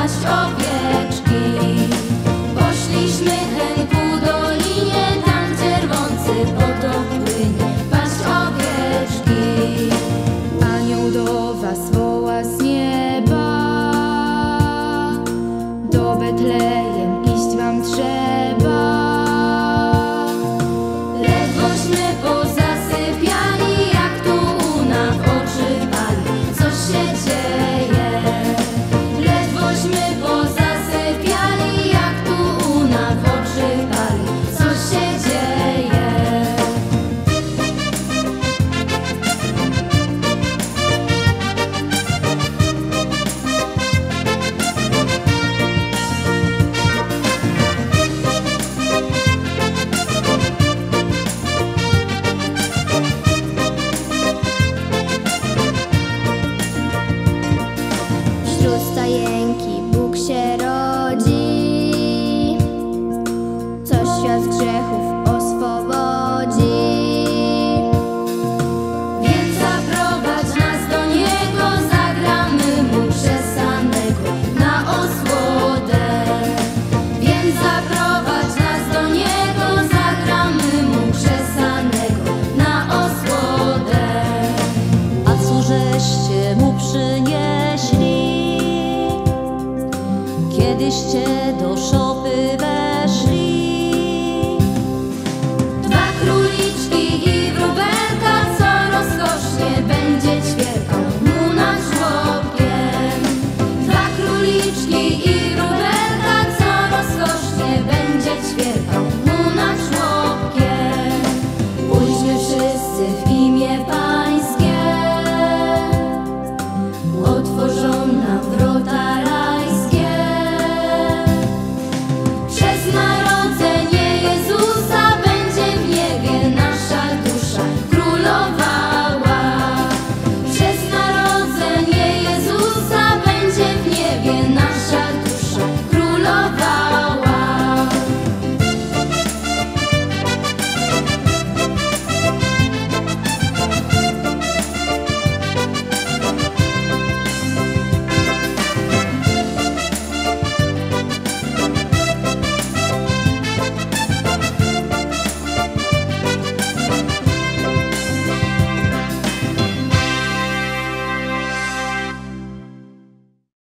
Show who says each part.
Speaker 1: paść owieczki. Poszliśmy hen ku dolinie, tam czerwący potok płynie, paść owieczki. Anioł do was woła z nieba, do Betlejem iść wam trzeba. Ledwośmy pozasypiali, jak tu una w oczy pali, coś się dzieje. Ledwośmy pozasypiali, jak tu una w oczy pali, coś się dzieje. Wśród stajenki Bóg się rodzi, co świat z grzechów oswobodzi. Więc zaprowadź nas do Niego, zagramy Mu krzesanego na osłodę. Więc zaprowadź nas do Niego, zagramy Mu krzesanego na osłodę.
Speaker 2: A cóżeście Mu przynieśli, kiedyście do szopy weszli?